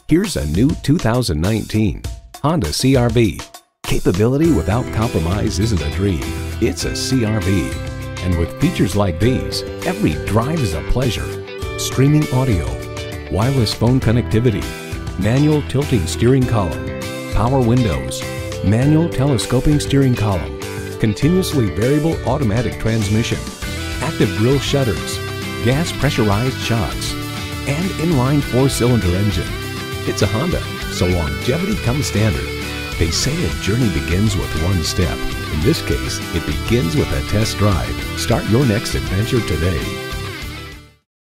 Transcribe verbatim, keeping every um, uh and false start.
Here's a new two thousand nineteen Honda C R V. Capability without compromise isn't a dream, it's a C R V. And with features like these, every drive is a pleasure. Streaming audio, wireless phone connectivity, manual tilting steering column, power windows, manual telescoping steering column, continuously variable automatic transmission, active grille shutters, gas pressurized shocks, and inline four-cylinder engine. It's a Honda, so longevity comes standard. They say a journey begins with one step. In this case, it begins with a test drive. Start your next adventure today.